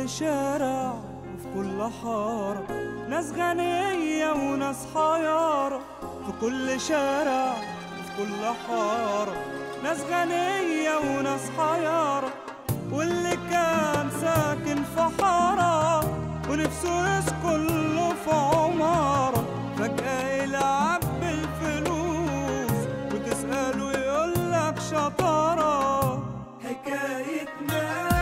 كل شارع وفي كل حارة ناس غنية وناس حيارة. في كل شارع وفي كل حارة ناس غنية وناس حيارة. واللي كان ساكن في حارة ونفسه يسكن له في عمارة فجأة يلعب بالفلوس وتسأله يقولك شطارة. حكايتنا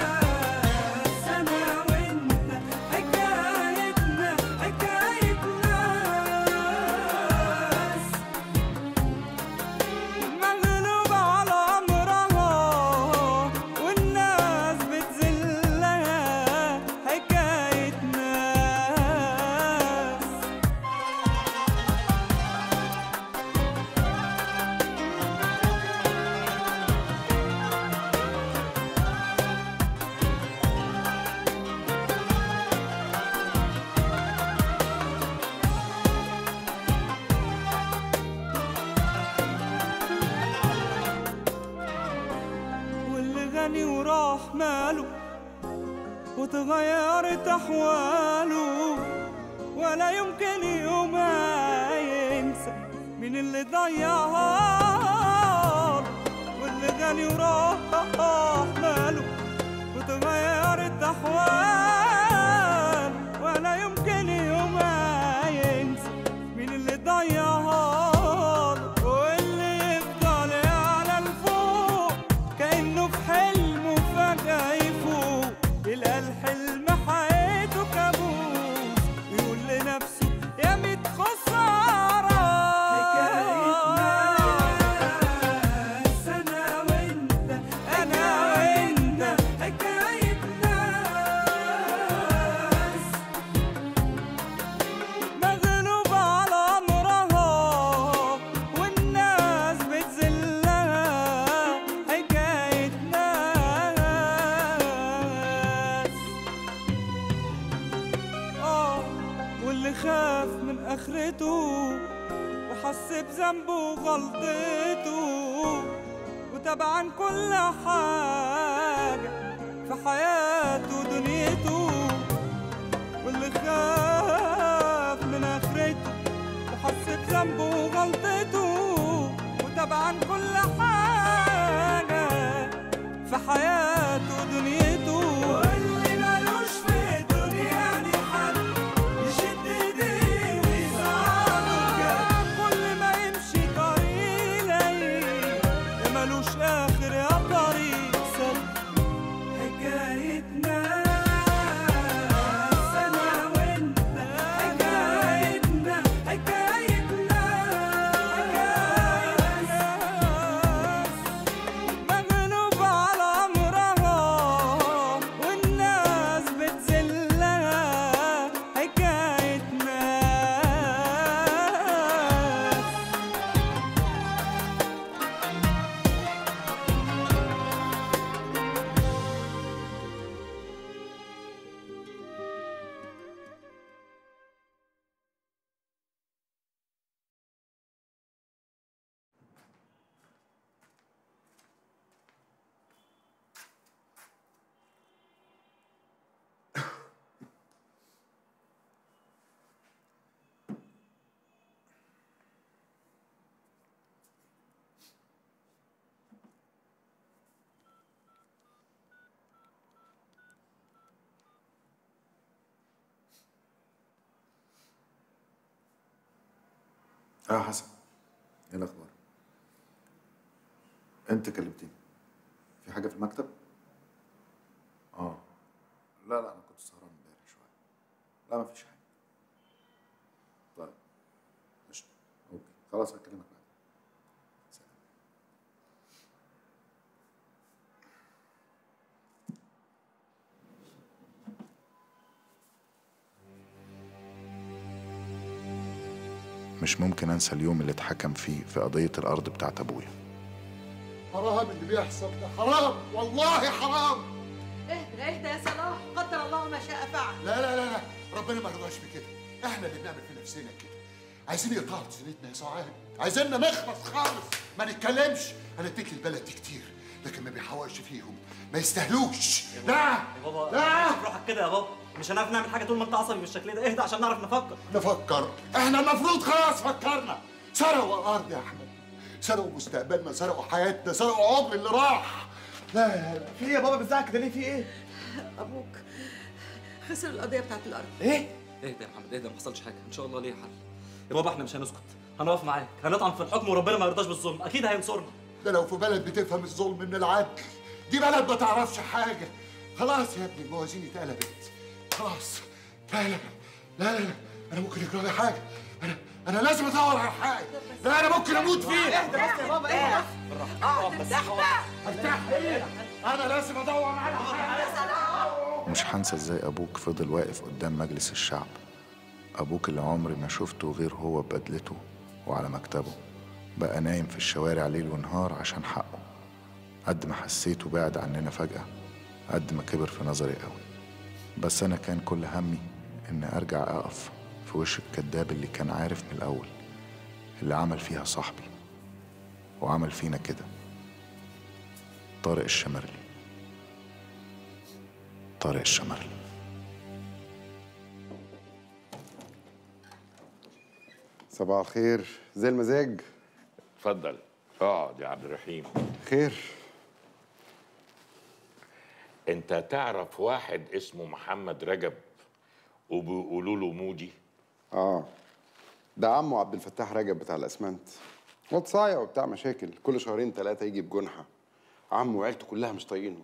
وراح ماله وتغيرت أحواله ولا يمكن يوم ينسى من اللي ضيعها. واللي غني وراح ماله وتغيرت أحواله ولا يمكن يوم ينسى من اللي ضيعها. يلقى الحلم حياته كابوس ويقول لنفسه يا ميت خسارة. حكايتنا أنا وأنت أنا وأنت حكايتنا مغلوبة على أمرها والناس بتذلها. حكايتنا واللي خاف من آخرته وحس بذنبه وغلطته وتبع عن كل حاجة في حياته ودنيته. واللي خاف من آخرته وحس بذنبه وغلطته وتبع عن كل حاجة في حياته ودنيته. واللي مالوش في الدنيا دي حد يشد ايديه ويساعده كل ما يمشي طريق ليل يا مالوش اخر يا طريق سد. حكايتنا انا وانت حكايتنا حكايتنا مغلوبة على امرها والناس بتذلها. حكايتنا حسن، ايه الاخبار؟ انت كلمتني في حاجه في المكتب؟ لا انا كنت سهران امبارح شويه. لا مفيش حاجه. طيب قشطه، اوكي خلاص هكلمك بعدين. سلام. مش ممكن انسى اليوم اللي اتحكم فيه في قضيه الارض بتاعت ابويا. حرام اللي بيحصل ده، حرام والله حرام. اهدى اهدى يا صلاح، قدر الله ما شاء فعل. لا لا لا لا، ربنا ما رضاش بكده، احنا اللي بنعمل في نفسنا كده. عايزين يقطعوا سنتنا يا سعاد، عايزيننا نخلص خالص ما نتكلمش. انا اديك البلد دي كتير لكن ما بيحوقش فيهم، ما يستاهلوش. لا يا بابا لا روحك كده يا بابا، مش هنعرف نعمل حاجه طول ما انت عصبي بالشكل ده. اهدى عشان نعرف نفكر. نفكر؟ احنا المفروض خلاص فكرنا. سرقوا الارض يا احمد، سرقوا مستقبلنا، سرقوا حياتنا، سرقوا عمر اللي راح. لا لا لا، في ايه يا بابا بتزعق كده ليه؟ في ايه؟ ابوك خسر القضيه بتاعت الارض. ايه؟ اهدى يا محمد اهدى، ما حصلش حاجه ان شاء الله ليه حل. يا بابا احنا مش هنسكت، هنقف معاك، هنطعن في الحكم وربنا ما يرضاش بالظلم، اكيد هينصرنا. ده لو في بلد بتفهم الظلم من العدل، دي بلد ما تعرفش حاجه. خلاص يا ابني الموازين اتقلبت، خلاص. لا لا لا لا، انا ممكن يجرى لي حاجه، انا لازم ادور على حاجه، لا انا ممكن اموت فيه. اهدى بس يا بابا اهدى. ارتاح ايه؟ انا لازم ادور على حاجه. مش هنسى ازاي ابوك فضل واقف قدام مجلس الشعب، ابوك اللي عمري ما شفته غير هو ببدلته وعلى مكتبه، بقى نايم في الشوارع ليل ونهار عشان حقه. قد ما حسيته بعد عننا فجأة، قد ما كبر في نظري قوي. بس أنا كان كل همي إن أرجع أقف في وش الكداب اللي كان عارف من الأول، اللي عمل فيها صاحبي وعمل فينا كده. طارق الشمرلي، طارق الشمرلي. صباح الخير، زي المزاج. اتفضل اقعد يا عبد الرحيم. خير. انت تعرف واحد اسمه محمد رجب وبيقولوا له مودي؟ ده عمه عبد الفتاح رجب بتاع الاسمنت، واد صايع وبتاع مشاكل، كل شهرين ثلاثه يجي بجنحه. عمه وعيلته كلها مش طايقينه.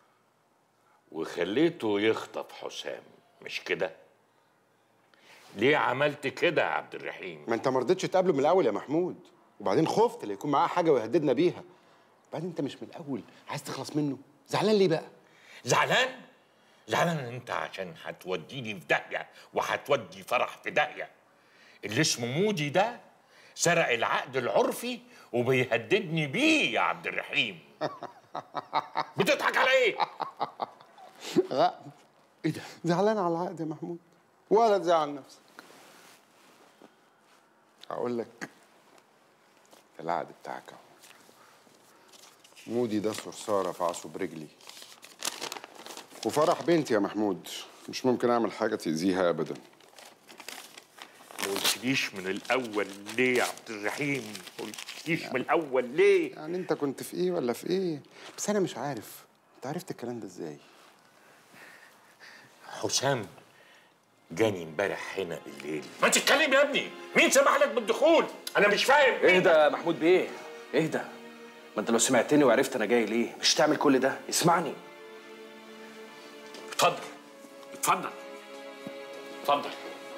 وخليته يخطف حسام مش كده؟ ليه عملت كده يا عبد الرحيم؟ ما انت ما رضيتش تقابله من الاول يا محمود، وبعدين خفت لا يكون معاه حاجه ويهددنا بيها. بعدين انت مش من الاول عايز تخلص منه، زعلان ليه بقى؟ زعلان؟ زعلان انت عشان هتوديني في داهيه وهتودي فرح في داهيه. اللي اسمه مودي ده سرق العقد العرفي وبيهددني بيه يا عبد الرحيم. بتضحك على ايه؟ عقد؟ ايه ده؟ زعلان على العقد يا محمود ولا تزعل نفسك؟ هقول لك العقد بتاعك اهو. مودي ده صرصاره في عصو برجلي، وفرح بنتي يا محمود، مش ممكن اعمل حاجه تاذيها ابدا. ما قلتليش من الاول ليه يا عبد الرحيم؟ ما قلتليش من الاول ليه؟ يعني انت كنت في ايه ولا في ايه؟ بس انا مش عارف انت عرفت الكلام ده ازاي؟ حسام جاني امبارح هنا بالليل. ما تتكلم يا ابني، مين سمح لك بالدخول؟ انا مش فاهم. اهدى يا محمود بيه، اهدى. ما انت لو سمعتني وعرفت انا جاي ليه مش تعمل كل ده. اسمعني. اتفضل اتفضل اتفضل.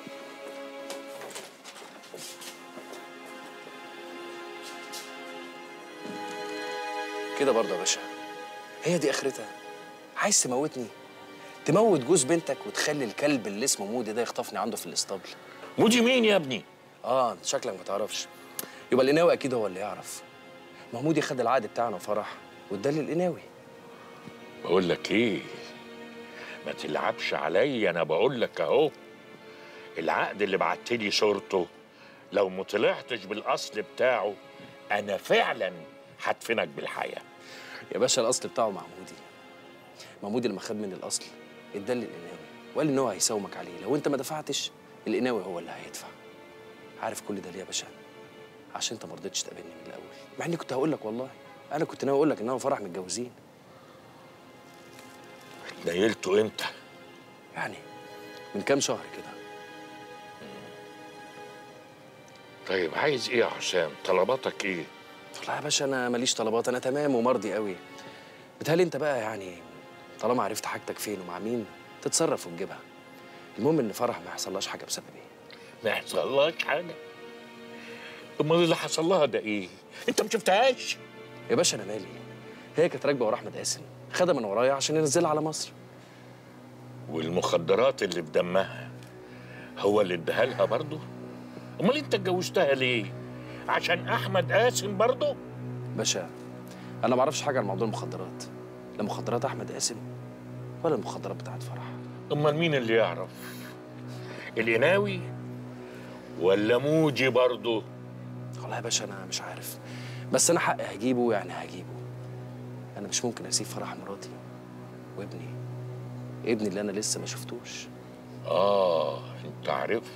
كده برضه يا باشا، هي دي اخرتها؟ عايز تموتني؟ تموت جوز بنتك وتخلي الكلب اللي اسمه مودي ده يخطفني عنده في الاسطبل. مودي مين يا ابني؟ انت شكلك ما تعرفش. يبقى القناوي اكيد هو اللي يعرف. ما هو مودي خد العقد بتاعنا وفرح واداه للقناوي. بقول لك ايه، ما تلعبش عليا، انا بقول لك اهو. العقد اللي بعت لي صورته لو ما طلعتش بالاصل بتاعه انا فعلا هدفنك بالحياه. يا باشا الاصل بتاعه مع مودي. مودي لما خد مني الاصل اداه للقناوي وقال ان هو هيساومك عليه، لو انت ما دفعتش القناوي هو اللي هيدفع. عارف كل ده ليه يا باشا؟ عشان انت ما رضيتش تقابلني من الاول، مع اني كنت هقول لك والله. انا كنت ناوي اقول لك ان انا وفرح متجوزين. نيلته امتى؟ يعني من كام شهر كده. طيب عايز ايه يا حسام؟ طلباتك ايه؟ والله يا باشا انا ماليش طلبات، انا تمام ومرضي قوي. بتهيألي انت بقى يعني طالما عرفت حاجتك فين ومع مين تتصرف وتجيبها. المهم ان فرح ما يحصلهاش حاجه بسبب ايه؟ ما يحصلهاش حاجه؟ امال اللي حصل لها ده ايه؟ انت ما شفتهاش؟ يا باشا انا مالي، هي كانت راكبه ورا احمد قاسم، خدها من ورايا عشان ينزلها على مصر. والمخدرات اللي في دمها هو اللي اداها لها برضه؟ امال انت اتجوزتها ليه؟ عشان احمد قاسم برضه؟ باشا انا ما اعرفش حاجه عن موضوع المخدرات، لا مخدرات احمد قاسم ولا المخدرات بتاعت فرح. امال مين اللي يعرف؟ القناوي ولا موجي برضه؟ والله يا باشا انا مش عارف، بس انا حقي هجيبه، يعني هجيبه. انا مش ممكن اسيب فرح مراتي وابني اللي انا لسه ما شفتوش. انت عرفت.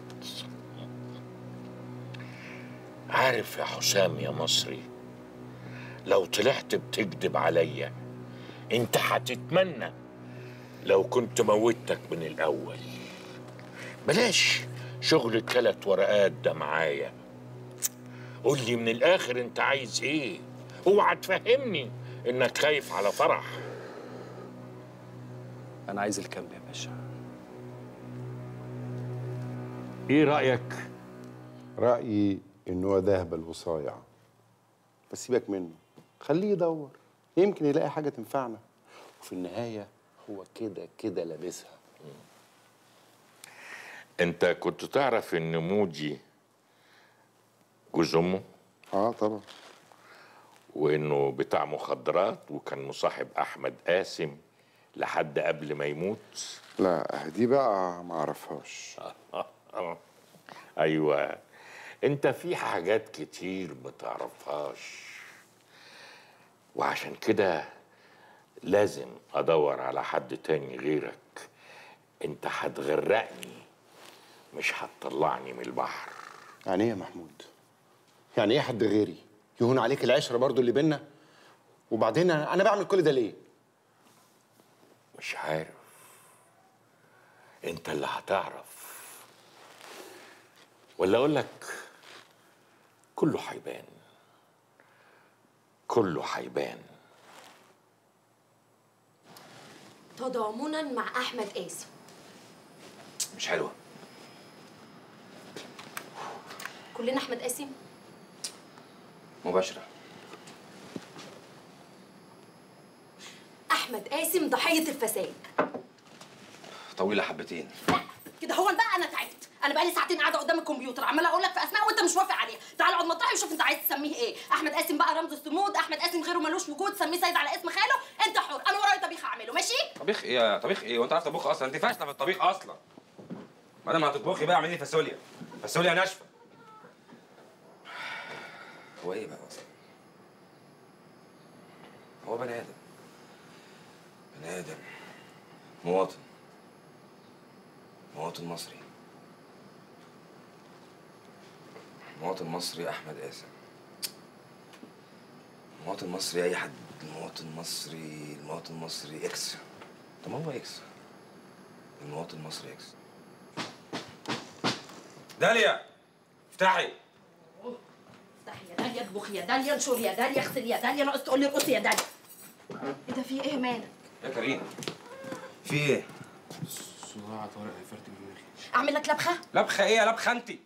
عارف يا حسام يا مصري، لو طلعت بتكذب عليا انت هتتمنى لو كنت موتك من الاول. بلاش شغل ال3 ورقات ده معايا. قول لي من الاخر انت عايز ايه؟ اوعى تفهمني انك خايف على فرح. انا عايز الكامب يا باشا. ايه رايك؟ رأيي إن هو ده هبل وصايع، بس سيبك منه، خليه يدور، يمكن يلاقي حاجة تنفعنا، وفي النهاية هو كده كده لابسها. انت كنت تعرف ان موجي جوز امه؟ طبعا. وانه بتاع مخدرات وكان مصاحب احمد قاسم لحد قبل ما يموت؟ لا دي بقى ما اعرفهاش. ايوه، انت في حاجات كتير ما تعرفهاش، وعشان كده لازم ادور على حد تاني غيرك. انت هتغرقني مش هتطلعني من البحر. يعني ايه يا محمود؟ يعني ايه حد غيري؟ يهون عليك العشرة برضو اللي بينا؟ وبعدين انا بعمل كل ده ليه؟ مش عارف، انت اللي هتعرف. ولا اقول لك كله هيبان، كله هيبان. تضامنا مع احمد قاسم. مش حلوه. كلنا احمد قاسم. مباشره. احمد قاسم ضحيه الفساد. طويله حبتين. لا كده هو بقى انا تعبت. انا بقالي ساعتين قاعده قدام الكمبيوتر عماله اقول لك في اسماء وانت مش وافق عليها. تعال اقعد مطرحي وشوف انت عايز تسميه ايه. احمد قاسم بقى رمز الصمود، احمد قاسم غيره ملوش وجود، سميه سيد على اسم خاله. انت حر، انا ورايا طبيخ اعمله. ماشي؟ طبيخ ايه؟ طبيخ ايه؟ وانت عارف تطبخ اصلا؟ انت فاشله في الطبيخ اصلا. بعد ما هتطبخي بقى اعملي لي فاصوليا ناشفه. هو ايه بقى اصلا؟ هو بني ادم مواطن مصري احمد قاسم. مواطن مصري اي حد. المواطن المصري اكس. طب ما هو اكس. المواطن المصري اكس. داليا افتحي. افتحي يا داليا، اطبخي يا داليا، انشري يا داليا، اغسلي يا داليا، ناقص تقولي ارقصي يا داليا. ايه ده؟ في ايه مالك؟ يا كريم في ايه؟ صداع طارق هيفرتك دماغي. اعمل لك لبخه؟ لبخه ايه يا لبخه انت؟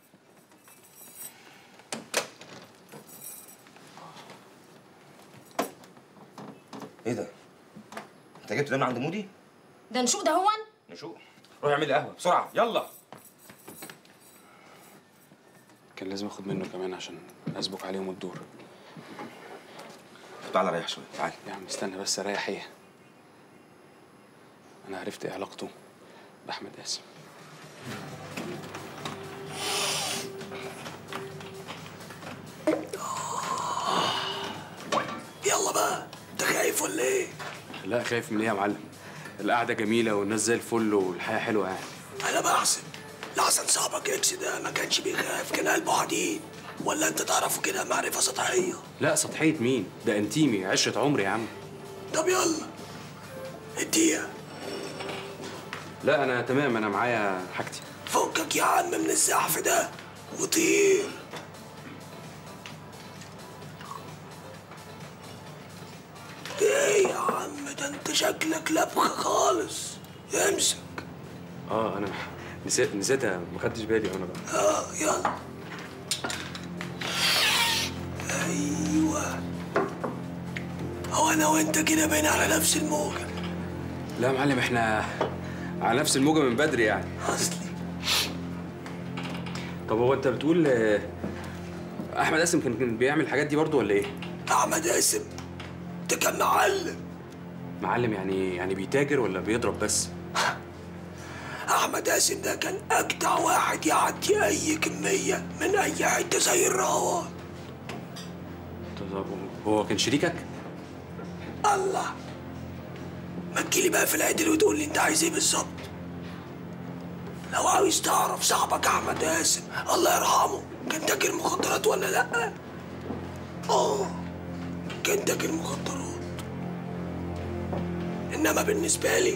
ايه ده؟ انت جبت ده من عند مودي؟ ده نشوق ده هون؟ نشوق؟ روح اعمل لي قهوه بسرعه يلا. كان لازم اخد منه كمان عشان اسبق عليهم الدور. تعالى ريح شويه، تعالى. يا عم استنى بس، اريح ايه؟ انا عرفت ايه علاقته باحمد قاسم. يلا بقى، انت خايف ولا ايه؟ لا خايف من ايه يا معلم؟ القعده جميله والناس زي الفل والحياه حلوه يعني. انا بحسب لحسن صاحبك اكس ده ما كانش بيخاف، كان قلبه حديد، ولا انت تعرفه كده معرفه سطحيه؟ لا سطحيه مين؟ ده انتيمي، عشره عمري يا عم. طب يلا اديها. لا انا تمام، انا معايا حاجتي. فكك يا عم من الزحف ده وطير. ايه يا عم ده انت شكلك لبخه خالص. امسك. انا نسيتها، ما خدتش بالي انا بقى. يلا. ايوه، هو انا وانت كده باين على نفس الموجه. لا يا معلم احنا على نفس الموجه من بدري يعني. اصلي. طب هو انت بتقول احمد قاسم كان بيعمل الحاجات دي برضه ولا ايه؟ احمد قاسم ده كان معلم يعني بيتاجر ولا بيضرب بس؟ احمد قاسم ده كان اجدع واحد يعدي اي كميه من اي حته زي الرهوان. طب هو كان شريكك؟ الله، ما تجيلي بقى في العدل وتقول لي انت عايز ايه بالظبط. لو عاوز تعرف صاحبك احمد قاسم الله يرحمه كان تاجر مخدرات ولا لا؟ كان تاجر مخدرات. انما بالنسبه لي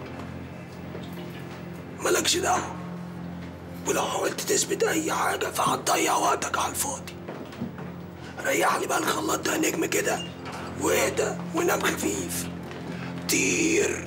مالكش دعوه، ولو حاولت تثبت اي حاجه فهتضيع وقتك على الفاضي. ريح لي بقى الخلاط ده نجم كده واهدى ونام خفيف. طير.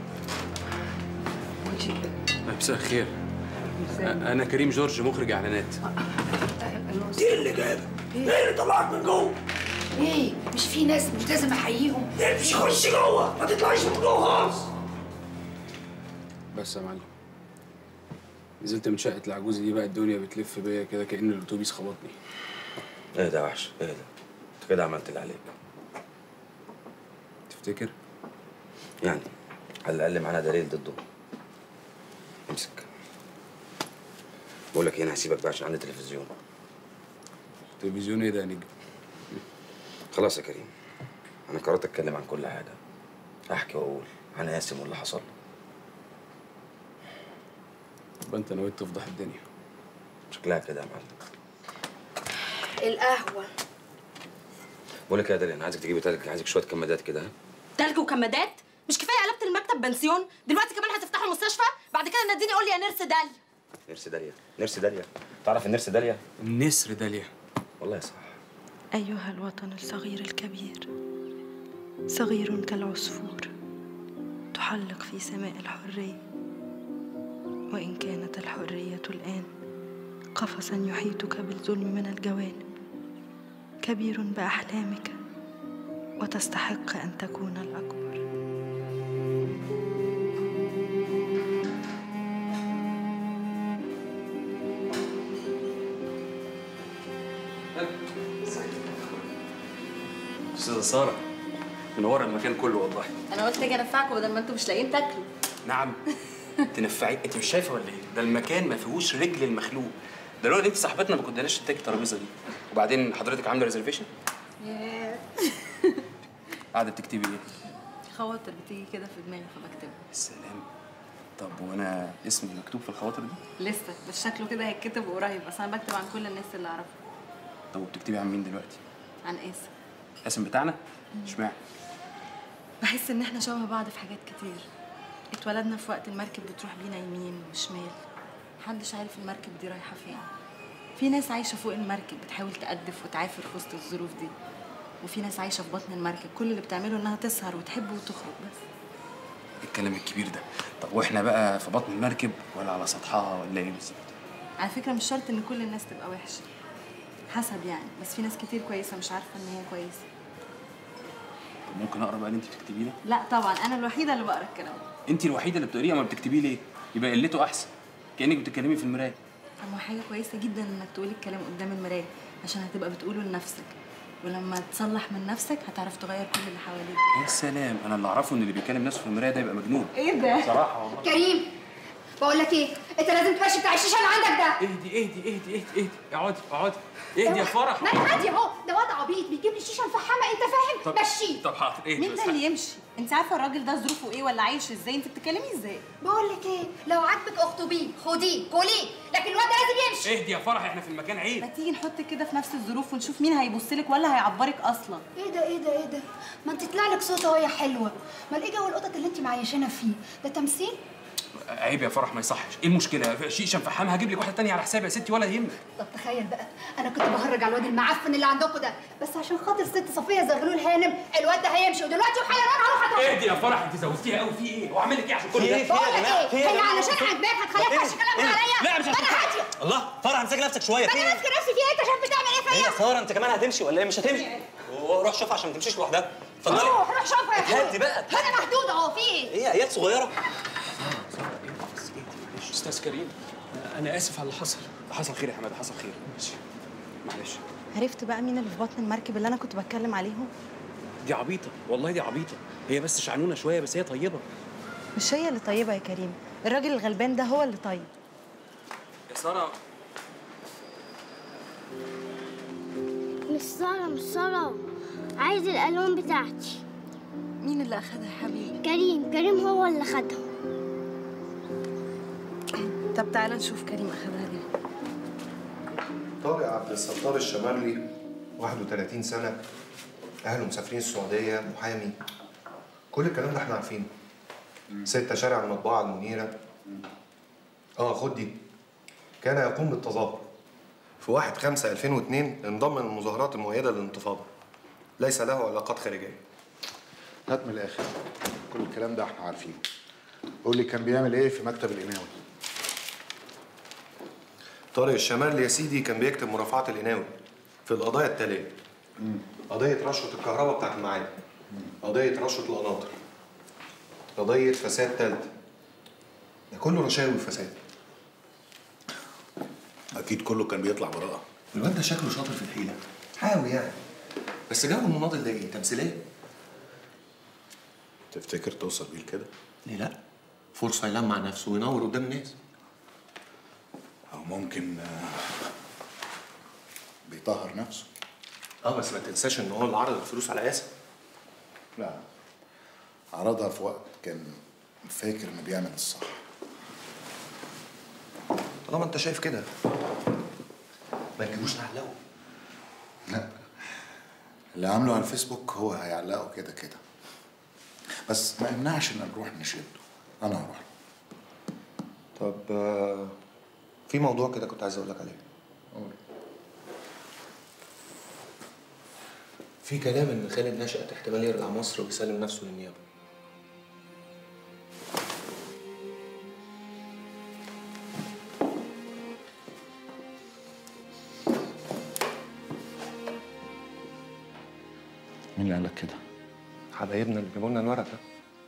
مساء الخير. انا كريم جورج، مخرج اعلانات. دي اللي جابك؟ ايه اللي طلعك من جوه؟ ايه؟ مش في ناس مش لازم احييهم؟ امشي خش جوه، ما تطلعيش من جوه خالص. بس يا معلم، نزلت من شقه العجوز دي بقى الدنيا بتلف بيا كده كأن الاتوبيس خبطني. ايه ده يا وحش؟ ايه ده؟ انت كده عملت اللي عليك. تفتكر؟ يعني على الاقل معانا دليل ضده. امسك. بقول لك ايه، انا هسيبك بقى عشان عندي تلفزيون. تلفزيون ايه ده يا نجم؟ خلاص يا كريم، انا قررت اتكلم عن كل حاجه. احكي واقول عن قاسم واللي حصل له. يبقى انت نويت تفضح الدنيا. شكلها كده يا معلم. القهوه. بقول لك يا داليا، انا عايزك تجيبي تلج، عايزك شويه كمادات كده. ها؟ تلج وكمادات؟ مش كفايه قلبت المكتب بنسيون؟ دلوقتي كمان هتفتحوا مستشفى؟ بعد كده ناديني قول لي يا نيرس داليا. نيرس داليا، نيرس داليا. تعرف النيرس داليا؟ النسر داليا. والله صح. أيها الوطن الصغير الكبير، صغير كالعصفور تحلق في سماء الحرية، وإن كانت الحرية الآن قفصا يحيطك بالظلم من الجوانب، كبير بأحلامك وتستحق أن تكون الأكبر. استاذة سارة، منورة المكان كله والله. انا قلت اجي انفعكم بدل ما انتوا مش لاقيين تاكلوا. نعم. تنفعي؟ انت مش شايفه ولا ايه؟ ده المكان ما فيهوش رجل المخلوق. ده لولا انت صاحبتنا ما كناش نتاكل الترابيزه دي. وبعدين حضرتك عامله ريزرفيشن؟ قاعده بتكتبي ايه؟ خواطر بتيجي كده في دماغي فبكتبها. السلام. طب وانا اسمي مكتوب في الخواطر دي؟ لسه، بس شكله كده هيتكتب قريب، بس انا بكتب عن كل الناس اللي اعرفها. طب وبتكتبي عن مين دلوقتي؟ عن قاسم. قاسم بتاعنا؟ اشمعنى؟ بحس ان احنا شبه بعض في حاجات كتير. اتولدنا في وقت المركب بتروح بينا يمين وشمال، محدش عارف المركب دي رايحه فين. في ناس عايشه فوق المركب بتحاول تقدف وتعافر في وسط الظروف دي، وفي ناس عايشه في بطن المركب كل اللي بتعمله انها تسهر وتحب وتخرج بس. الكلام الكبير ده. طب واحنا بقى في بطن المركب ولا على سطحها ولا ايه بالظبط؟ على فكره مش شرط ان كل الناس تبقى وحشه، حسب يعني، بس في ناس كتير كويسه مش عارفه ان هي كويسه. طب ممكن اقرا بقى اللي انت بتكتبيه ده؟ لا طبعا، انا الوحيده اللي بقرا الكلام. انت الوحيده اللي بتقريه، ما بتكتبيه ليه؟ يبقى قلته احسن، كانك بتتكلمي في المرايه. طب ما حاجه كويسه جدا انك تقولي الكلام قدام المرايه، عشان هتبقى بتقوله لنفسك، ولما تصلح من نفسك هتعرف تغير كل اللي حواليك. يا سلام، انا اللي اعرفه ان اللي بيكلم نفسه في المرايه ده يبقى مجنون. ايه ده؟ صراحه والله. كريم، بقول لك ايه، انت لازم تمشي بتاع الشيشه اللي عندك ده. اهدي اقعدي اهدي يا فرح. ما انا عادي اهو، ده واد عبيط بيجيب لي الشيشه مفحمه، انت فاهم؟ طب مشيه. طب حاضر، اهدي مين بس. ده اللي يمشي؟ انت عارفه الراجل ده ظروفه ايه ولا عايش ازاي؟ انت بتتكلمي ازاي؟ بقول لك ايه، لو عاجبك اخطبيه خديه كليه، لكن الواد ده لازم يمشي. اهدي يا فرح، احنا في المكان ما عيب. تيجي نحط كده في نفس الظروف ونشوف مين هيبص لك ولا هيعبرك اصلا. ايه ده ايه ده ايه ده؟ ما انت طلع لك صوت وهي حلوه، ما الايه جو القطط اللي انت معيشانا فيه ده تمثيل؟ عيب يا فرح، ما يصحش. ايه المشكله؟ شيشه مفحمها، هجيب لك واحده تانية على حسابي يا ستي ولا يهمك. طب تخيل بقى، انا كنت بهرج على الواد المعفن اللي عندكم ده، بس عشان خاطر ست صفيه زغلول هانم الواد ده هيمشي، ودلوقتي وحالا انا هروح اهدي يا فرح، انت زودتيها قوي. في ايه؟ واعمل لك ايه عشان كل ده؟ بقول لك ايه، هي علشان عاجباك هتخليها تمشي كلامك عليا؟ لا مش انا هاديه. الله، فرح امسك نفسك شويه. ما انا ماسكه نفسي فيها، انت شايف بتعمل ايه فيا؟ ايه يا ساره، انت كمان هتمشي ولا ايه؟ مش هتمشي. روح شوف عشان ما تمشيش لوحدها. اتفضلي. روح شوفها يا اخويا. هدي بقى. ما انا محدوده اهو، في ايه؟ ايه عيال صغيره؟ استاذ كريم، انا اسف على اللي حصل. حصل خير يا حماده، حصل خير. معلش. عرفت بقى مين اللي في بطن المركب اللي انا كنت بتكلم عليهم؟ دي عبيطه، والله دي عبيطه. هي بس شعنونه شويه، بس هي طيبه. مش هي اللي طيبه يا كريم، الراجل الغلبان ده هو اللي طيب. يا ساره. مش سارة عايز الألوان بتاعتي. مين اللي اخدها يا حبيبي؟ كريم هو اللي خدها. طب تعالى نشوف كريم اخدها ليه. طارق عبد الستار الشمرلي 31 سنة، أهله مسافرين السعودية، محامي. كل الكلام ده احنا عارفينه. 6 شارع المطبعة المنيرة. خد دي. كان يقوم بالتظاهر. في 1/5/2002 انضم للمظاهرات المؤيدة للانتفاضة. ليس له علاقات خارجية. هات من الآخر. كل الكلام ده احنا عارفينه. قول لي كان بيعمل ايه في مكتب القناوي؟ طارق الشمرلي يا سيدي كان بيكتب مرافعات القناوي في القضايا التالية. قضية رشوة الكهرباء بتاعت المعادن. قضية رشوة القناطر. قضية فساد تالتة. ده كله رشاوي وفساد. أكيد كله كان بيطلع براءة. الواد ده شكله شاطر في الحيلة. حاوي يعني. بس جو المناضل ده ايه؟ تمثيلية. تفتكر توصل بيه لكده؟ ليه لا؟ فرصة يلمع نفسه وينور قدام الناس. أو ممكن بيطهر نفسه. بس ما تنساش ان هو اللي عرض الفلوس على قاسم. لا، عرضها في وقت كان فاكر انه بيعمل الصح. طالما انت شايف كده ما نجيبوش نعلقه. لا، اللي عامله على الفيسبوك هو هيعلقه كده كده. بس ما يمنعش ان نروح نشده. انا هروح. طب في موضوع كده كنت عايز اقول لك عليه. قول. في كلام ان خالد نشأت احتمال يرجع مصر ويسلم نفسه للنيابه. مين اللي قال لك كده؟ حبايبنا اللي جابوا لنا الورق ده.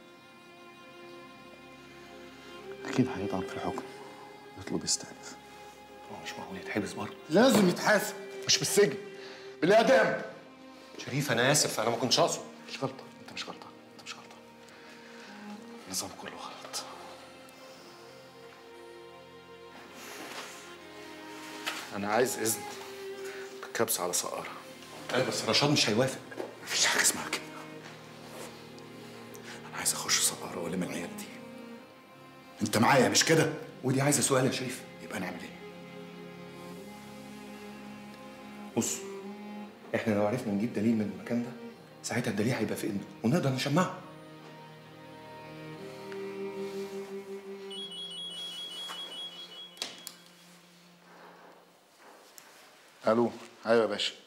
اكيد هيطعن في الحكم. يطلب يستأنف. هو مش معقول يتحبس برضه. لازم يتحاسب، مش بالسجن، بالاعدام. شريف انا اسف، انا ما كنتش اقصد. مش غلطه، انت مش غلطان، انت مش غلطان. النظام كله غلط. انا عايز اذن بالكبس على سقاره. ايوه بس رشاد مش هيوافق. مفيش حاجه اسمها كده. انا عايز اخش سقاره والم العيال دي. انت معايا مش كده؟ ودي عايزه سؤال يا شريف. يبقى نعمل ايه؟ بص، احنا لو عرفنا نجيب دليل من المكان ده ساعتها الدليل هيبقى في ايدنا ونقدر نشمعه. الو. ايوه يا باشا.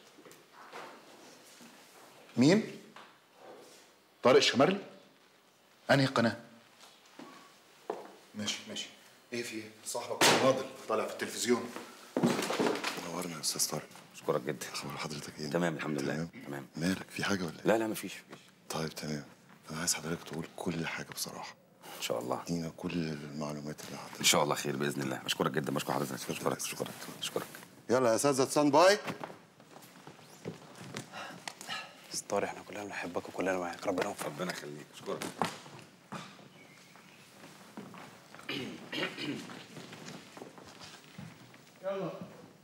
مين؟ طارق الشمرلي؟ انهي قناه؟ ماشي ماشي. ايه في ايه؟ صاحبك مناضل طالع في التلفزيون. نورنا يا استاذ طارق. اشكرك جدا. اخبار حضرتك ايه؟ تمام الحمد لله. تمام. مالك في حاجه ولا ايه؟ لا مفيش. طيب تمام. انا عايز حضرتك تقول كل حاجه بصراحه. ان شاء الله. ادينا كل المعلومات اللي عندك. ان شاء الله خير باذن الله. بشكرك جدا. بشكر حضرتك. اشكرك. يلا يا اساتذه ستاند باي. استاذ طارق احنا كلنا بنحبك وكلنا معاك. ربنا يوفقك. ربنا يخليك. اشكرك. يلا.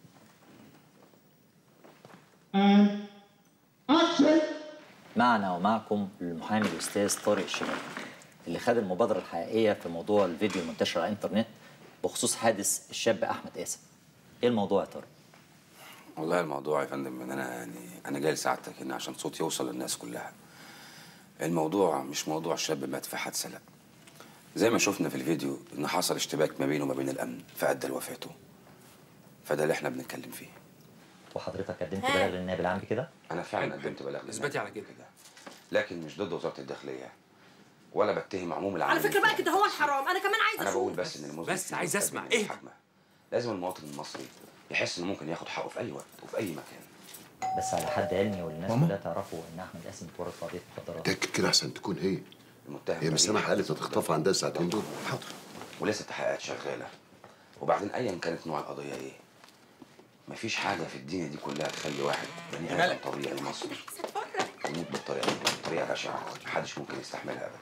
معنا ومعكم المحامي الاستاذ طارق الشمرلي اللي خد المبادره الحقيقيه في موضوع الفيديو المنتشر على الانترنت بخصوص حادث الشاب احمد قاسم. ايه الموضوع يا طارق؟ والله الموضوع يا فندم ان انا جاي لسعادتك هنا عشان صوتي يوصل للناس كلها. الموضوع مش موضوع شاب مات في حادثه، لا. زي ما شفنا في الفيديو ان حصل اشتباك ما بينه وما بين الامن فادى لوفاته. فده اللي احنا بنتكلم فيه. وحضرتك قدمت بلاغ للنائب العام كده؟ انا فعلا قدمت بلاغ. اثبتي على كده. لكن مش ضد وزاره الداخليه ولا بتهم عموم العاملين. على فكره بقى كده هو الحرام. انا كمان عايزه انا اشوف. بقول بس ان الموظف بس عايز اسمع ايه؟ لازم المواطن المصري يحس انه ممكن ياخد حقه في اي وقت وفي اي مكان. بس على حد علمي والناس كلها تعرفوا ان احمد قاسم اتورط في قضيه مخدرات. تاكد كده احسن تكون هي. المتهم هي مش سامح قالت هتخطفها عندها الساعتين دول. حاضر. ولسه التحقيقات شغاله. وبعدين ايا كانت نوع القضيه ايه، مفيش حاجه في الدنيا دي كلها تخلي واحد بني ادم طبيعي مصري يموت بالطريقه دي، بطريقه بشعه محدش ممكن يستحملها ابدا.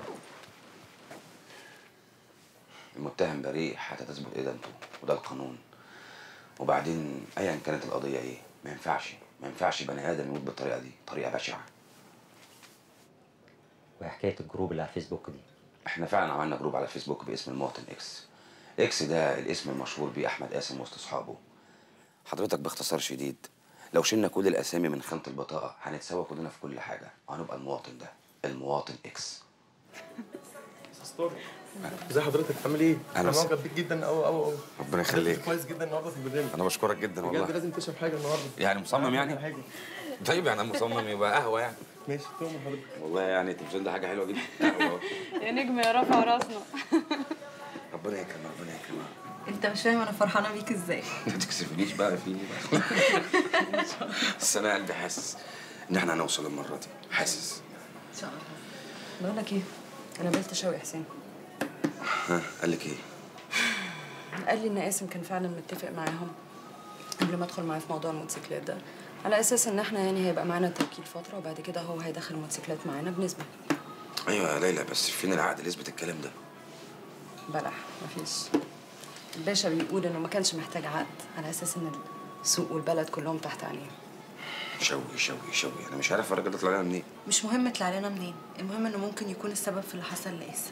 المتهم بريء حتى تثبت ادانته وده القانون. وبعدين ايا كانت القضيه ايه، ما ينفعش بني ادم يموت بالطريقه دي، طريقه بشعه. وحكايه الجروب اللي على الفيسبوك دي؟ احنا فعلا عملنا جروب على فيسبوك باسم المواطن اكس. اكس ده الاسم المشهور بيه احمد قاسم وسط اصحابه. حضرتك باختصار شديد لو شلنا كل الاسامي من خانه البطاقه هنتساوى كلنا في كل حاجه وهنبقى المواطن ده المواطن اكس. اسطوري. ازي حضرتك عامل ايه؟ انا معجب بيك جدا قوي. ربنا يخليك. كويس جدا النهارده في البرنامج. انا بشكرك جدا والله. بجد لازم تشرب حاجه النهارده. يعني مصمم يعني؟ حاجه. طيب يعني انا مصمم يبقى قهوه يعني. ماشي تؤمر حضرتك. والله يعني التلفزيون ده حاجه حلوه جدا. قهوه. يا نجم يا رافع راسنا. ربنا يكرمك ربنا يكرمك. انت مش فاهم انا فرحانه بيك ازاي. ما تكسفنيش بقى فيني بقى. بس انا قلبي حاسس ان احنا هنوصل المره دي، حاسس. ان شاء الله. بقول لك ايه؟ انا قابلت شوقي حسين. ها قال لك ايه؟ قال لي ان قاسم كان فعلا متفق معاهم قبل ما ادخل معاه في موضوع الموتوسيكلات ده، على اساس ان احنا يعني هيبقى معانا توكيل فتره وبعد كده هو هيدخل الموتوسيكلات معانا بنسبه. ايوه يا ليلى بس فين العقد اللي يثبت الكلام ده؟ بلح مفيش. الباشا بيقول انه ما كانش محتاج عقد على اساس ان السوق والبلد كلهم تحت عينيه. شوقي انا مش عارف الراجل ده طلع لنا منين. مش مهم طلع لنا منين، المهم انه ممكن يكون السبب في اللي حصل لقاسم.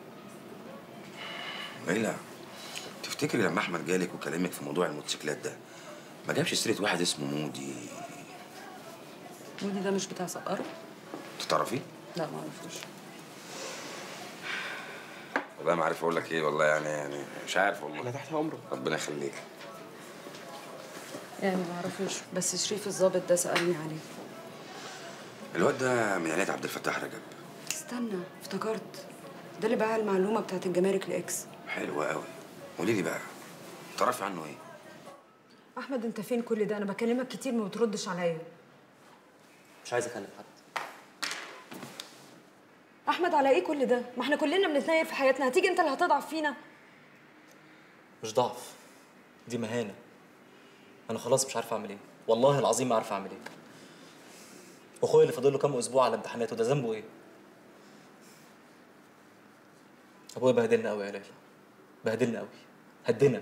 ليلى تفتكري لما احمد جالك وكلمك في موضوع الموتوسيكلات ده ما جابش سيره واحد اسمه مودي؟ مودي ده مش بتاع سقارة؟ تعرفيه؟ لا ما اعرفوش. والله ما عارف اقول لك ايه والله يعني مش عارف والله. انا تحت امرك. ربنا يخليك. يعني ما اعرفوش بس شريف الضابط ده سألني عليه. الواد ده من عيلة عبد الفتاح رجب. استنى افتكرت، ده اللي باع المعلومه بتاعت الجمارك لاكس. حلو قوي. قولي لي بقى تعرفي عنه ايه؟ احمد انت فين كل ده؟ انا بكلمك كتير ما بتردش عليا. مش عايز اكلم حد. احمد على ايه كل ده؟ ما احنا كلنا بنتنيل في حياتنا، هتيجي انت اللي هتضعف فينا؟ مش ضعف، دي مهانه. انا خلاص مش عارف اعمل ايه، والله العظيم ما عارف اعمل ايه. واخويا اللي فاضل له كام اسبوع على امتحاناته ده ذنبه ايه؟ ابويا بهدلنا قوي يا ليلى، بهدلنا قوي، هدنا.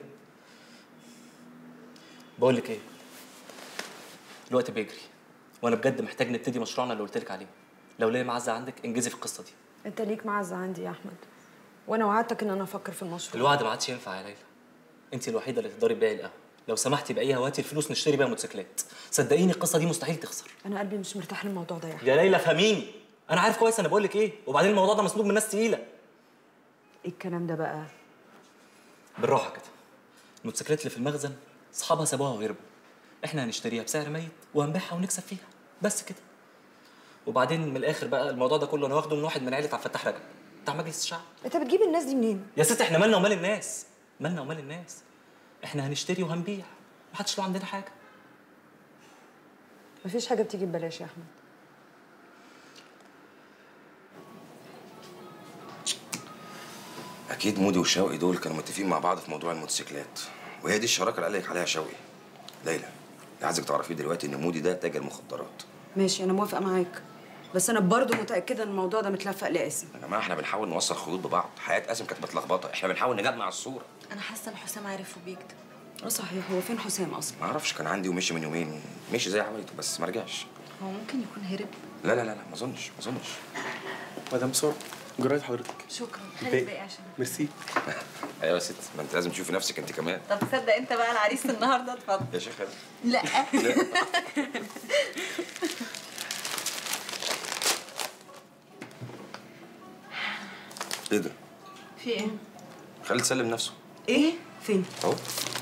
بقول لك ايه، الوقت بيجري وانا بجد محتاج نبتدي مشروعنا اللي قلت لك عليه. لو ليا معزه عندك انجزي في القصه دي. انت ليك معزه عندي يا احمد، وانا وعدتك ان انا افكر في المشروع. الوعد ما عادش ينفع يا ليلى، انت الوحيده اللي تقدري تبيعي القهوه. لو سمحتي بايها وهاتي الفلوس نشتري بيها موتوسيكلات. صدقيني القصه دي مستحيل تخسر. انا قلبي مش مرتاح للموضوع ده يا احمد. يا ليلى فهميني، انا عارف كويس انا بقول لك ايه، وبعدين الموضوع ده مسلوب من ناس تقيله. ايه الكلام ده بقى؟ بالراحه كده. الموتوسيكلات اللي في المخزن اصحابها سابوها وهربوا. احنا هنشتريها بسعر ميت وهنبيعها ونكسب فيها، بس كده. وبعدين من الاخر بقى الموضوع ده كله انا واخده من واحد من عيله عبد الفتاح رجب بتاع مجلس الشعب. انت بتجيب الناس دي منين؟ يا ست احنا مالنا ومال الناس، مالنا ومال الناس. احنا هنشتري وهنبيع، محدش له عندنا حاجه. مفيش حاجه بتيجي ببلاش يا احمد. اكيد مودي وشوقي دول كانوا متفقين مع بعض في موضوع الموتوسيكلات، وهي دي الشراكه اللي قال لك عليها شوقي. ليلى اللي عايزك تعرفيه دلوقتي ان مودي ده تاجر مخدرات. ماشي انا موافقه معاك، بس انا برضو متاكده ان الموضوع ده متلفق لقاسم. يا جماعه احنا بنحاول نوصل خيوط ببعض، حياه قاسم كانت متلخبطه، احنا بنحاول نجمع الصوره. انا حاسه ان حسام عارف وبيكتب. صحيح، هو فين حسام اصلا؟ ما اعرفش، كان عندي ومشي من يومين، مشي زي عوايده بس ما رجعش. هو ممكن يكون هرب. لا ما اظنش مدام بسرعه جرايه حضرتك. شكرا، خلي الباقي عشان ميرسي. ايوه يا ست، ما انت لازم تشوفي نفسك انت كمان. طب تصدق انت بقى العريس النهارده؟ اتفضل يا شيخه. لا ايه ده؟ في ايه؟ خالد سلم نفسه. ايه؟ فين؟ اهو.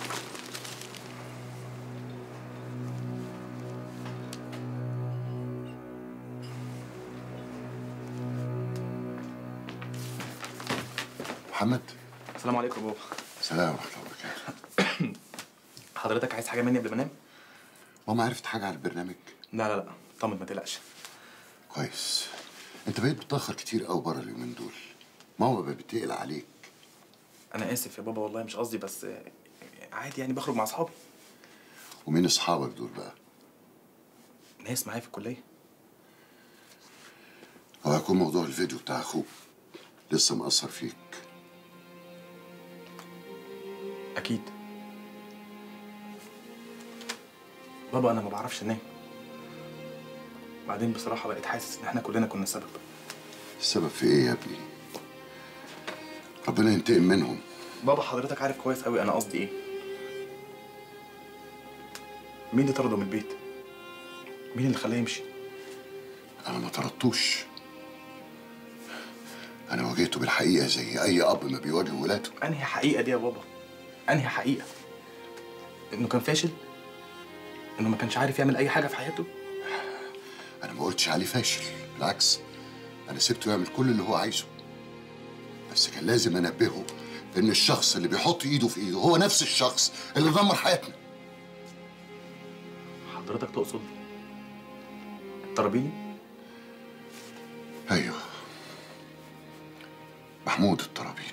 محمد. السلام عليكم يا بابا. سلام ورحمه الله وبركاته. حضرتك عايز حاجه مني قبل ما انام؟ ماما عرفت حاجه على البرنامج؟ لا طمن ما تقلقش. كويس. انت بقيت بتتاخر كتير قوي بره اليومين دول. ماما بقت بتقلق عليك. انا اسف يا بابا والله مش قصدي، بس عادي يعني بخرج مع اصحابي. ومين اصحابك دول بقى؟ ناس معايا في الكليه. هو هيكون موضوع الفيديو بتاع اخوك لسه مأثر فيك؟ اكيد. بابا انا ما بعرفش انام. بعدين بصراحه بقيت حاسس ان احنا كلنا كنا السبب. السبب في ايه يا ابني؟ ربنا ينتقم منهم. بابا حضرتك عارف كويس قوي انا قصدي ايه. مين اللي طرده من البيت؟ مين اللي خلاه يمشي؟ انا ما طردتوش، انا واجهته بالحقيقه زي اي اب ما بيواجه ولاده. انهي حقيقه دي يا بابا؟ انهي حقيقه؟ انه كان فاشل؟ انه ما كانش عارف يعمل اي حاجه في حياته؟ انا ما قلتش عليه فاشل، بالعكس انا سبته يعمل كل اللي هو عايزه، بس كان لازم انبهه ان الشخص اللي بيحط ايده في ايده هو نفس الشخص اللي دمر حياتنا. حضرتك تقصد الطرابيلي؟ ايوه، محمود الطرابيلي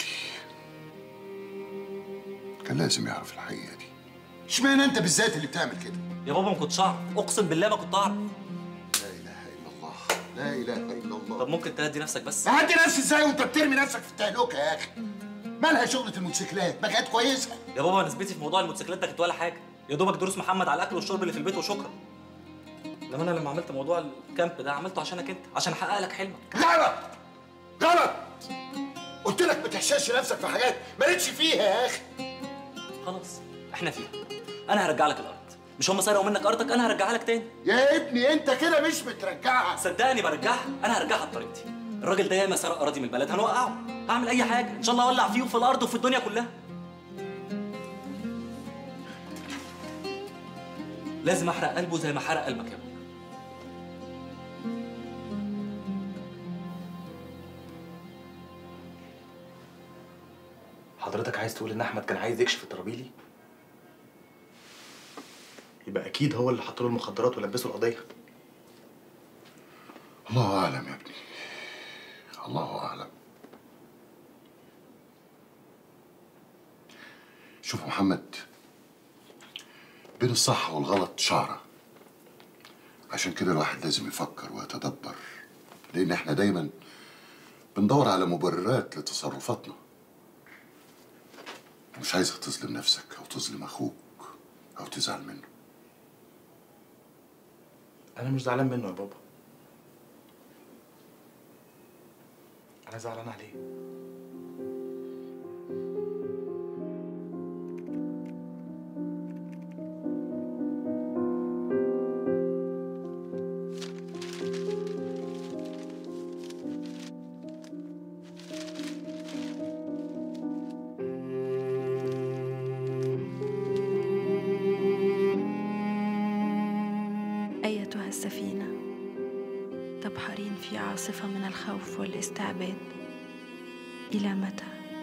كان لازم يعرف الحقيقه دي. اشمعنى انت بالذات اللي بتعمل كده؟ يا بابا ما كنتش اعرف، اقسم بالله ما كنت اعرف. لا اله الا الله، لا اله الا الله. طب ممكن تهدي نفسك بس؟ اهدي نفسي ازاي وانت بترمي نفسك في التهلكه يا اخي؟ مالها شغله الموتوسيكلات؟ ما كانت كويسه. يا بابا نسبتي في موضوع الموتوسيكلات ده كانت ولا حاجه، يا دوبك دروس محمد على الاكل والشرب اللي في البيت وشكرا. انما انا لما عملت موضوع الكامب ده عملته عشانك انت، عشان احقق لك حلمك. غلط غلط، قلت لك ما تحشرش نفسك في حاجات مالكش فيها يا اخي. خلاص احنا فيها، انا هرجع لك الارض، مش هم سرقوا منك ارضك، انا هرجعها لك تاني. يا ابني انت كده مش بترجعها. صدقني برجعها، انا هرجعها بطريقتي. الراجل ده ياما سرق اراضي من البلد، هنوقعه، هعمل اي حاجه، ان شاء الله اولع فيه وفي الارض وفي الدنيا كلها. لازم احرق قلبه زي ما حرق قلبك يا ابني. حضرتك عايز تقول ان احمد كان عايز يكشف الطرابيلي؟ يبقى اكيد هو اللي حط له المخدرات ولبسه القضيه. الله اعلم يا ابني، الله اعلم. شوف محمد، بين الصح والغلط شعره، عشان كده الواحد لازم يفكر ويتدبر، لان احنا دايما بندور على مبررات لتصرفاتنا. مش عايزك تظلم نفسك او تظلم اخوك او تزعل منه. انا مش زعلان منه يا بابا، انا زعلان عليه. أيتها السفينة تبحرين في عاصفة من الخوف والاستعباد، إلى متى؟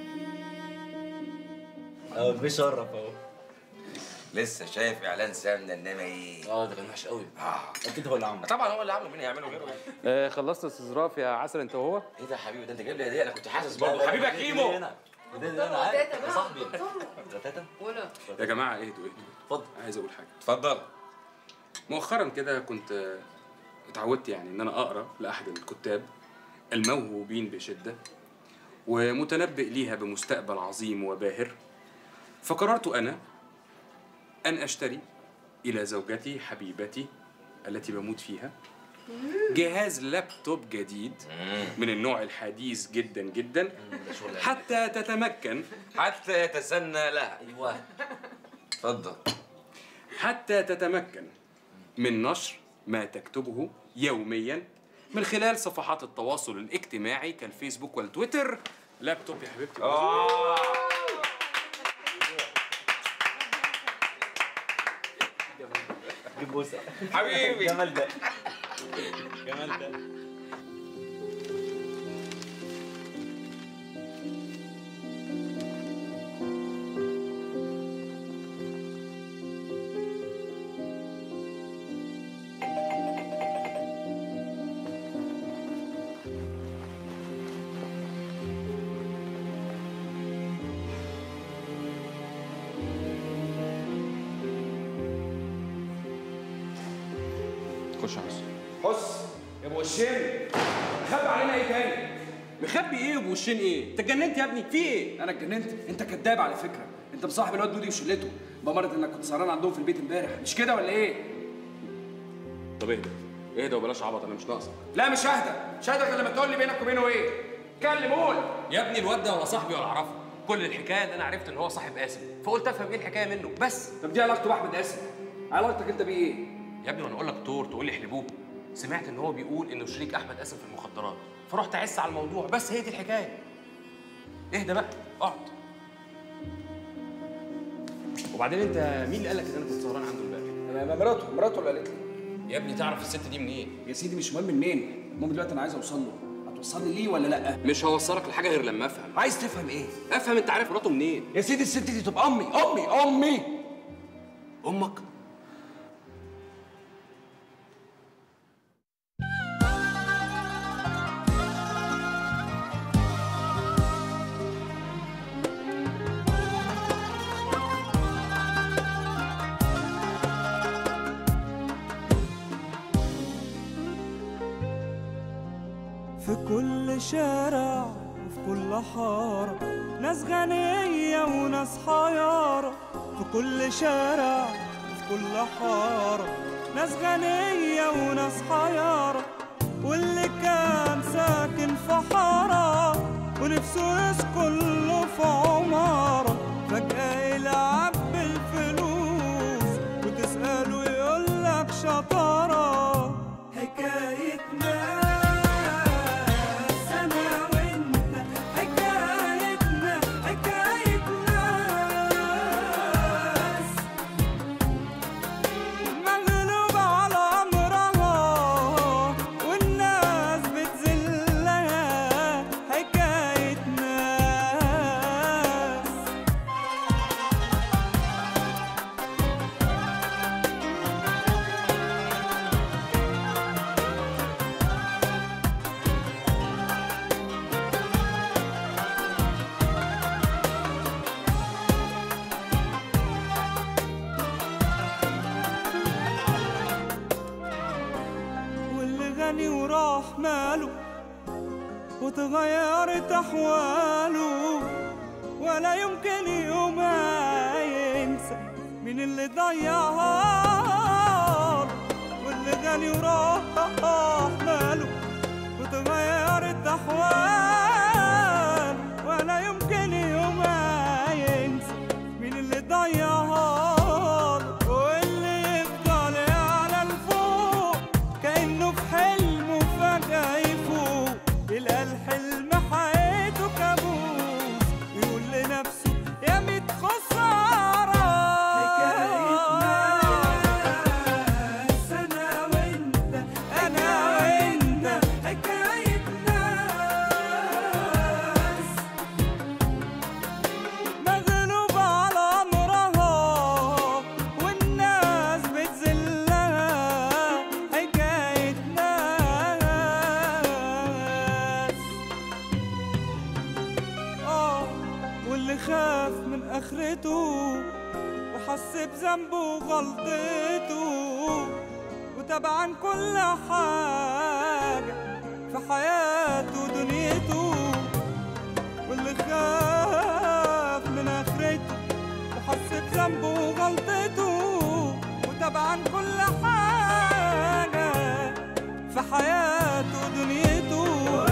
اهو بيشرف اهو. لسه شايف اعلان سمنه انما ايه؟ ده كان وحش قوي. اكيد هو اللي عمله. طبعا هو اللي عمله، مين هيعمله غيره يعني؟ خلصت يا استاذ رافي يا عسل انت وهو؟ ايه ده يا حبيبي؟ ده انت جايب لي هديه، انا كنت حاسس برضه. حبيبك كيمو ده انا عارف يا صاحبي. ده تاتا ولا يا جماعه اهدوا. اتفضل. عايز اقول حاجه. اتفضل. مؤخرا كده كنت اتعودت يعني ان انا اقرا لاحد الكتاب الموهوبين بشده ومتنبئ ليها بمستقبل عظيم وباهر، فقررت انا ان اشتري الى زوجتي حبيبتي التي بموت فيها جهاز لابتوب جديد من النوع الحديث جدا جدا حتى تتمكن، حتى يتسنى لها. ايوه اتفضل. حتى تتمكن من نشر ما تكتبه يوميا من خلال صفحات التواصل الاجتماعي كالفيسبوك والتويتر. لابتوب يا حبيبتي. جيب بوسه حبيبي. جمال ده جمال ده. خش حس. حس يا ابو وشين، مخبي علينا ايه تاني؟ مخبي ايه وابو وشين ايه؟ انت اتجننت يا ابني؟ في ايه؟ انا اتجننت؟ انت كداب على فكره، انت مصاحب الواد دودي وشلته، بمرض انك كنت سهران عندهم في البيت امبارح، مش كده ولا ايه؟ طب اهدى، اهدى وبلاش عبط، انا مش ناقصك. لا مش ههدى، مش ههدى غير لما تقول لي بينك وبينه ايه. اتكلم قول. يا ابني الواد ده ولا صاحبي ولا اعرفه، كل الحكايه ان انا عرفت ان هو صاحب قاسم، فقلت افهم ايه الحكايه منه بس. طب دي علاقته باحمد قاسم؟ علاقتك انت بيه ايه؟ يا ابني وانا اقول لك طور تقول لي احلبوه؟ سمعت ان هو بيقول انه شريك احمد قاسم في المخدرات، فرحت اعس على الموضوع، بس هي دي الحكايه. اهدى بقى، اقعد. وبعدين انت مين اللي قال لك ان انا كنت سهران عنده امبارح؟ مراته اللي قالت لي. يا ابني تعرف الست دي منين؟ يا سيدي مش مهم منين، المهم دلوقتي انا عايز اوصل له. هتوصلني ليه ولا لا؟ مش هوصلك لحاجه غير لما افهم. عايز تفهم ايه؟ افهم انت عارف مراته منين؟ يا سيدي الست دي تبقى امي. امك؟ في كل شارع وفي كل حارة ناس غنية وناس حيارة. في كل شارع وفي كل حارة ناس غنية وناس حيارة. واللي كان ساكن في حارة ونفسه يسكن له في عمارة، فجأة يلعب بالفلوس وتسأله يقولك شطارة. حكايتنا وراح ماله وتغيرت أحواله، ولا يمكن يوم ينسى من اللي ضيعها. واللي غني وراح ماله وتغيرت أحواله، ولا يمكن يوم ينسى من اللي ضيعها. يلقى الحلم حياته كابوس، يقول لنفسه يا ميت خسارة. حكايتنا أنا وأنت، أنا وأنت، حكاية ناس مغلوبة على أمرها والناس بتذلها. حكاية واللي خاف من آخرته وحس بذنبه وغلطته وتبعا كل حاجة في حياته ودنيته. واللي خاف من آخرته وحس بذنبه وغلطته وتبعا كل حاجة في حياته ودنيته.